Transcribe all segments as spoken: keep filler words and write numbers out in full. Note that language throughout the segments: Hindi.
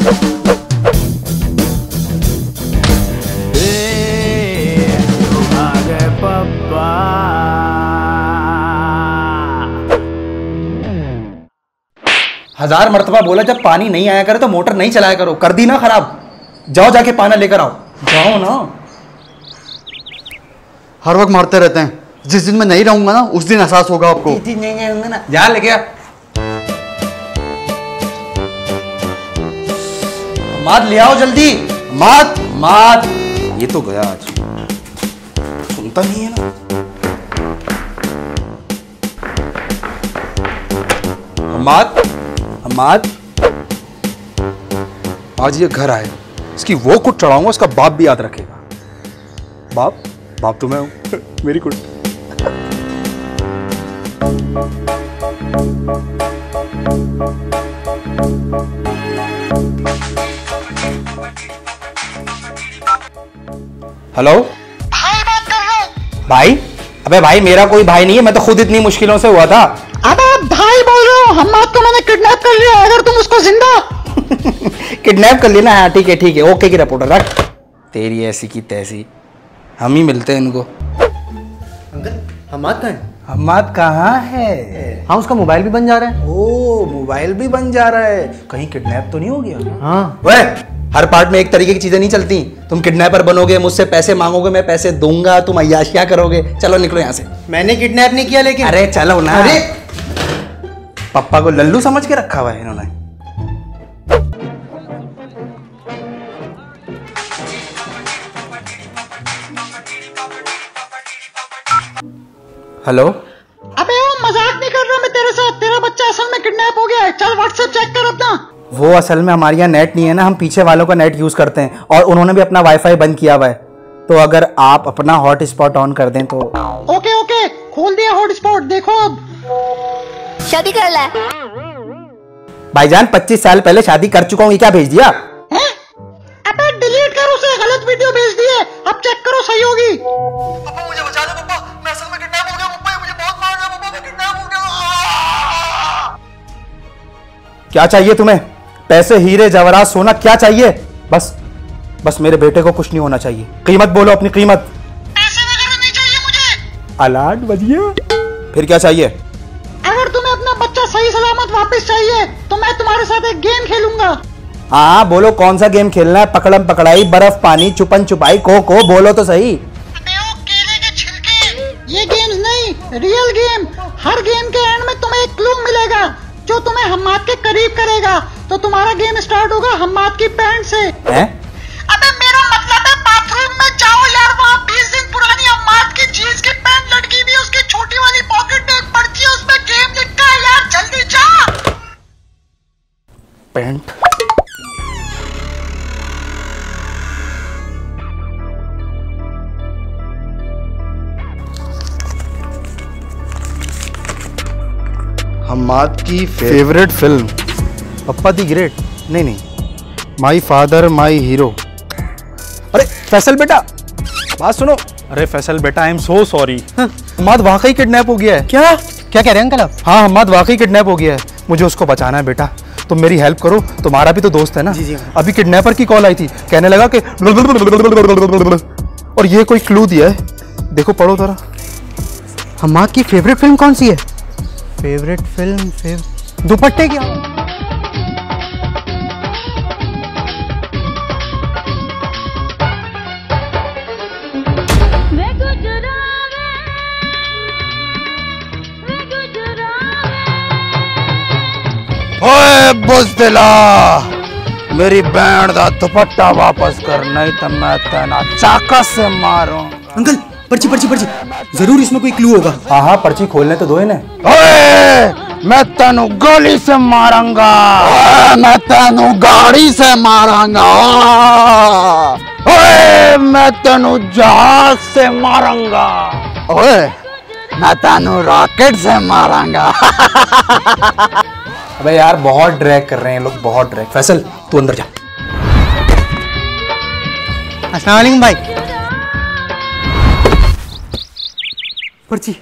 हजार मर्तबा बोला जब पानी नहीं आया करे तो मोटर नहीं चलाया करो। कर दी ना खराब। जाओ जाके पानी लेकर आओ। जाओ ना। हर वक्त मारते रहते हैं। जिस दिन मैं नहीं रहूंगा ना उस दिन एहसास होगा आपको। ना जा लेके आ। मात ले आओ जल्दी। मात मात। ये तो गया आज। सुनता नहीं है ना। मात मात। आज ये घर आए, इसकी वो कुट चढ़ाऊंगा, उसका बाप भी याद रखेगा। बाप बाप तो मैं हूं। मेरी कुट। हेलो भाई बात कर रहा हूं। भाई? अबे भाई मेरा कोई भाई नहीं है, मैं तो खुद इतनी मुश्किलों से हुआ था। अबे भाई बोल रहा हूँ, हम्माद को मैंने किडनैप कर लिया। अगर तुम उसको जिंदा किडनैप कर लेना। हाँ ठीक है ठीक है, ओके की रिपोर्टर रख। तेरी ऐसी की तैसी, हम ही मिलते हैं इनको। अंकल हम्माद कहाँ है? हम्माद कहाँ है? हाँ उसका मोबाइल भी बन जा रहा है। ओ मोबाइल भी बन जा रहा है। कहीं किडनैप तो नहीं हो गया? हाँ। वे हर पार्ट में एक तरीके की चीजें नहीं चलती। तुम किडनैपर बनोगे, मुझसे पैसे मांगोगे, मैं पैसे दूंगा, तुम अय्याशियां करोगे। चलो निकलो यहाँ से। मैंने किडनैप नहीं किया लेकिन। अरे चलो ना। अरे पप्पा को लल्लू समझ के रखा हुआ है इन्होंने। हेलो। अबे वो मजाक नहीं कर रहा मैं तेरे साथ। तेरा बच्चा असल में किडनैप हो गया है। चल व्हाट्सएप चेक कर अपना। वो असल में हमारे यहाँ नेट नहीं है ना, हम पीछे वालों का नेट यूज करते हैं और उन्होंने भी अपना वाईफाई बंद किया हुआ है। तो अगर आप अपना हॉटस्पॉट ऑन कर दें तो। ओके ओके खोल दिया हॉटस्पॉट। देखो अब शादी कर ले। भाईजान पच्चीस साल पहले शादी कर चुका हूँ, ये क्या भेज दिया? है? अबे डिलीट कर उसे, गलत वीडियो भेज दिए। अब चेक करो सही होगी। पापा मुझे बचा दो पापा, मैं असल में किडनैप हो गया पापा, मुझे बहुत मार रहा है पापा, मैं किडनैप हो गया। क्या चाहिए तुम्हें? पैसे, हीरे जवाहरात, सोना, क्या चाहिए? बस बस मेरे बेटे को कुछ नहीं होना चाहिए। कीमत बोलो अपनी कीमत। पैसे वगैरह नहीं चाहिए मुझे। अलार्ट बज गया। फिर क्या चाहिए? अगर तुम्हें अपना बच्चा सही सलामत वापस चाहिए तो मैं तुम्हारे साथ एक गेम खेलूंगा। हाँ बोलो कौन सा गेम खेलना है? पकड़म पकड़ाई, बर्फ पानी, छुपन छुपाई, खो खो, बोलो तो सही। अबे वो केले के छिलके। ये गेम्स नहीं, रियल गेम। हर गेम के एंड में तुम्हें एक क्लू मिलेगा जो तुम्हें हम्माद के करीब करेगा। तो तुम्हारा गेम स्टार्ट होगा हम्माद की पैंट से। हैं? अबे मेरा मतलब है बाथरूम में जाओ यार, वहाँ बीस दिन पुरानी हम्माद की जीन्स की पैंट लटकी हुई है, उसकी छोटी वाली पॉकेट में एक पर्ची है, उसमें गेम लिखा है यार, जल्दी जा। पैंट। हम्माद की favourite film papa the great. नहीं नहीं, माई फादर माई हीरो। अरे फैसल बेटा बात सुनो। अरे फैसल बेटा I am so sorry. Hammad वाकई किडनैप हो गया है। क्या क्या कह रहे हैं अंकल आप? हाँ हम्माद वाकई किडनैप हो गया है। मुझे उसको बचाना है बेटा, तुम मेरी हेल्प करो। तुम्हारा भी तो दोस्त है ना। जी जी। अभी किडनैपर की कॉल आई थी, कहने लगा कि और ये कोई क्लू दिया है, देखो पढ़ो जरा। हम्माद की फेवरेट फिल्म कौन सी है? फेवरेट फिल्म फेव... दुपट्टे क्या? ओए बुज़दिला, मेरी बैंड दा दुपट्टा वापस कर, नहीं तो मैं तेना चाका से मारूं। अंकल पर्ची पर्ची पर्ची, जरूर इसमें कोई क्लू होगा। हाँ हाँ पर्ची खोलने तो दो इन्हें। ओए मैं तेनू गोली से मारूंगा। मैं तेनू गाड़ी से मारूंगा। ओए मैं तेनू जहाज से मारूंगा। ओए मैं तेनू रॉकेट से मारूंगा। अबे यार बहुत ड्रैग कर रहे हैं लोग, बहुत ड्रैग। फैसल तू अंदर जा। अस्सलाम वालेकुम भाई। पर्ची।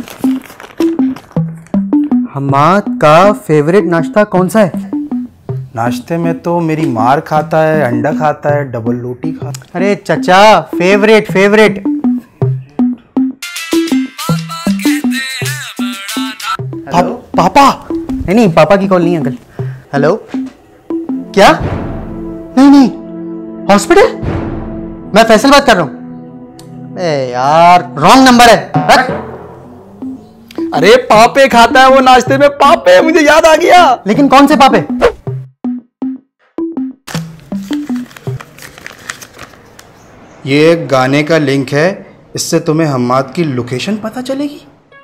हम्माद का फेवरेट नाश्ता कौन सा है? नाश्ते में तो मेरी मार खाता है, अंडा खाता है, डबल रोटी खाता है। अरे चचा, फेवरेट फेवरेट। पा, पापा नहीं नहीं, पापा की कॉल नहीं अंकल। हेलो, क्या? नहीं नहीं, हॉस्पिटल? मैं फैसल बात कर रहा हूँ। ए यार, रॉन्ग नंबर है। रख। अरे पापे खाता है वो नाश्ते में, पापे, मुझे याद आ गया। लेकिन कौन से पापे? ये एक गाने का लिंक है, इससे तुम्हें हम्माद की लोकेशन पता चलेगी।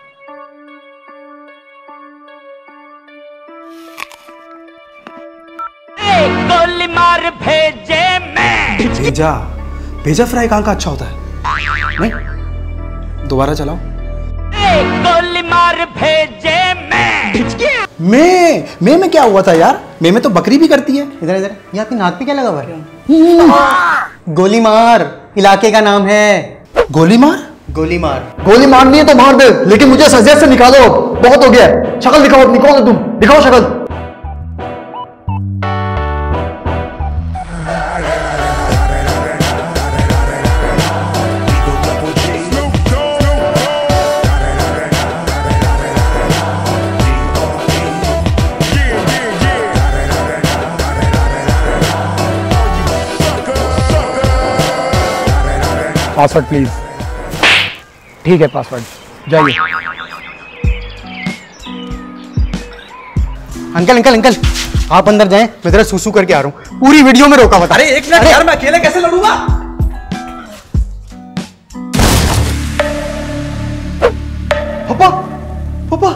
गोली मार भेजे मैं। भेजा भेजा फ्राई कहाँ का अच्छा होता है? नहीं, दोबारा चलाओ। गोली मार भेजे मैं। मैं मैं में क्या हुआ था यार? मैं में तो बकरी भी करती है। इधर इधर, ये आपकी नाक पे क्या लगा हुआ है? गोली मार इलाके का नाम है। गोली मार? गोली मार। गोली मारनी है तो मार दे, लेकिन मुझे सजदे से निकालो, बहुत हो गया है। शक्ल दिखाओ अपनी, कौन हो तुम? दिखाओ शक्ल। Password please. ठीक है, पासवर्ड, जाइए। अंकल अंकल अंकल, आप अंदर जाएं, मैं जरा सूसू करके आ रहा हूँ। पूरी वीडियो में रोका हुआ था। अरे एक मिनट यार, मैं अकेले कैसे लड़ूंगा? पापा, पापा।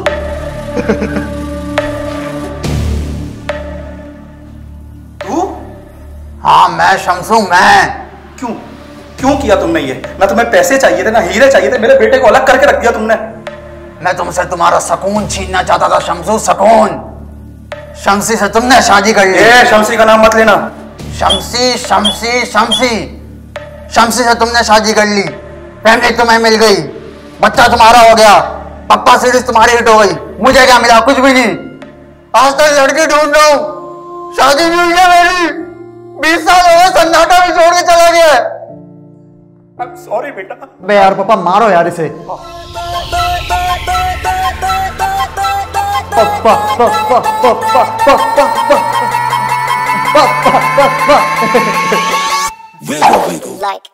तू? हाँ मैं शमसू, मैं। क्यों क्यों किया तुमने ये? ना तुम्हें पैसे चाहिए थे, ना हीरे चाहिए थे, मेरे बेटे को अलग करके रख दिया तुमने। मैं तुमसे तुम्हारा सुकून छीनना चाहता था शमसू, सुकून। शमसी से तुमने शादी कर ली। ए, शमसी का नाम मत लेना। शमसी शमसी शमसी शमसी से तुमने शादी कर ली, फैमिली तुम्हें मिल गई, बच्चा तुम्हारा हो गया, पप्पा सीरीज तुम्हारी हिट हो गई। मुझे क्या मिला? कुछ भी नहीं। आज तक लड़की ढूंढ रहा हूँ, शादी नहीं हुई है मेरी। बीस साल हो गए, सन्नाटा भी छोड़ के चला गया। सॉरी बेटा। बे यार पापा, मारो यार इसे। पापा पापा पापा पापा पापा। Like.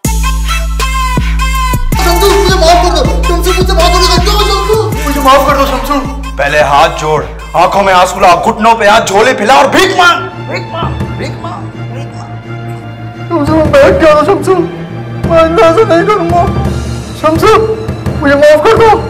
शमसू मुझे माफ कर दो, शमसू मुझे माफ कर दो, शमसू मुझे माफ कर दो शमसू। पहले हाथ जोड़, आंखों में आंसू ला, घुटनों पे हाथ, झोले फैला और भीख मांग। भीख मांग, भीख मांग, भीख मांग। शमसू मैं बैठ गया था शमसू, मैं अंदर से नहीं करूंगा। शमसू मुझे माफ कर दो।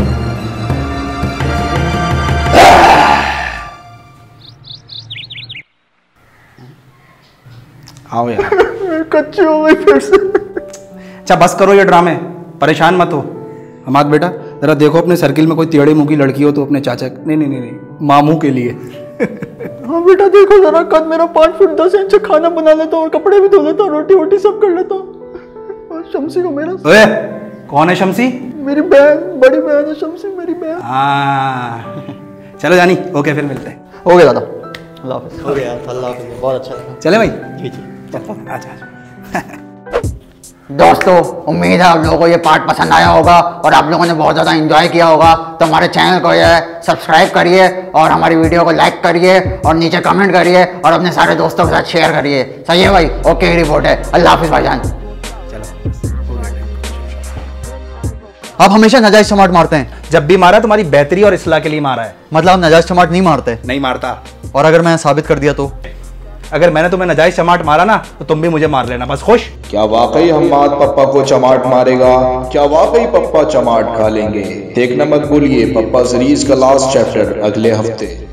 आओ यार। कच्ची हो गई फिर से। अच्छा बस करो ये ड्रामे, परेशान मत हो। हमाद बेटा जरा देखो अपने सर्किल में कोई टेढ़े मुंह की लड़की हो तो अपने चाचा, नहीं नहीं नहीं नहीं मामू के लिए। हाँ बेटा देखो जरा, कद मेरा पाँच फुट दस इंच, खाना बना लेता हूँ और कपड़े भी धो लेता हूँ, रोटी वोटी सब कर लेता हूँ। और शमसी को मेरा। ओए, कौन है शमसी? मेरी बहन, बड़ी बहन है शमसी, मेरी बहन। हाँ चलो जानी, ओके फिर मिलते हैं। हो गया दादा, अल्लाह हाफिज़। हो गया, अल्लाह हाफिज़, बहुत अच्छा लगा। चले भाई। जी जी। अच्छा। दोस्तों उम्मीद है आप लोगों को ये पार्ट पसंद आया होगा और आप लोगों ने बहुत ज़्यादा एंजॉय किया होगा। तो हमारे चैनल को ये सब्सक्राइब करिए और हमारी वीडियो को लाइक करिए और नीचे कमेंट करिए और अपने सारे दोस्तों के साथ शेयर करिए। सही है भाई? ओके ही रिपोर्ट है। अल्लाह हाफिज़ भाईजान। आप हमेशा नाजायज चमाट मारते हैं। जब भी मारा तुम्हारी बेहतरी और इस्लाह के लिए मारा है। मतलब आप नाजायज चमाट नहीं मारते? नहीं मारता। और अगर मैं साबित कर दिया तो? अगर मैंने तुम्हें नाजायज चमाट मारा ना तो तुम भी मुझे मार लेना, बस खुश। क्या वाकई हम्माद पप्पा को चमाट मारेगा? क्या वाकई पप्पा चमाट खा लेंगे? देखना मत भूलिए पप्पा सीरीज का लास्ट चैप्टर अगले हफ्ते।